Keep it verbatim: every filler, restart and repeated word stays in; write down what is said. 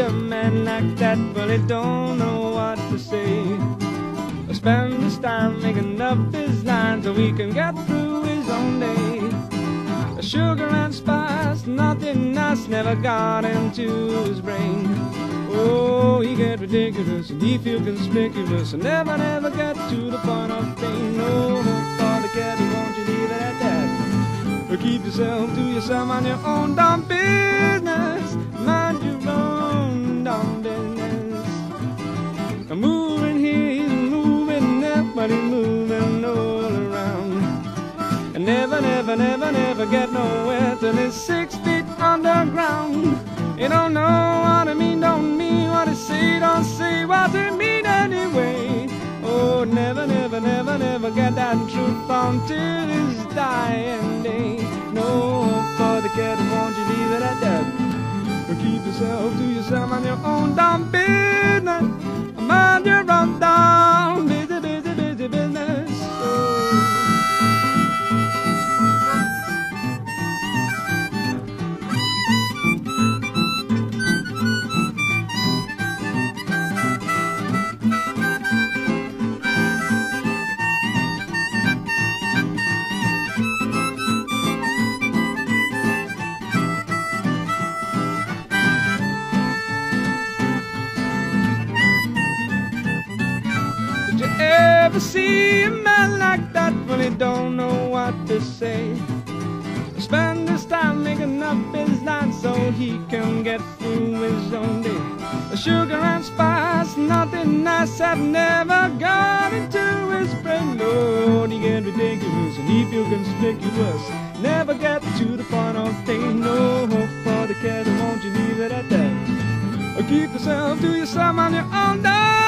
a man like that, well, he don't know what to say. Spend his time making up his lines so he can get through his own day. Sugar and spice, nothing nice never got into his brain. Oh, he get ridiculous and he feel conspicuous and never, never get to the point of pain. Oh, for the cat, won't you leave it at that? Or keep yourself to yourself, mind your own dumb business. Mind your own dumb business. I'm moving here, he's moving there, but he's moving all around. And never, never, never, never get nowhere till he's six feet underground. You don't know what I mean, don't mean what I say, don't say what I mean anyway. Oh, never, never, never, never get that truth until his dying day. No, for the cat, won't you leave it at that? Or keep yourself to yourself on your own dumb business. Mind your own dumb busy, busy, busy business. Oh. Ever see a man like that when he don't know what to say? Spend his time making up his lines so he can get through his own day. Sugar and spice, nothing nice have never got into his brain. Lord, he get ridiculous and he feel conspicuous, never get to the point of pain. No hope for the cat, won't you leave it at that? Or keep yourself to yourself on your own dime.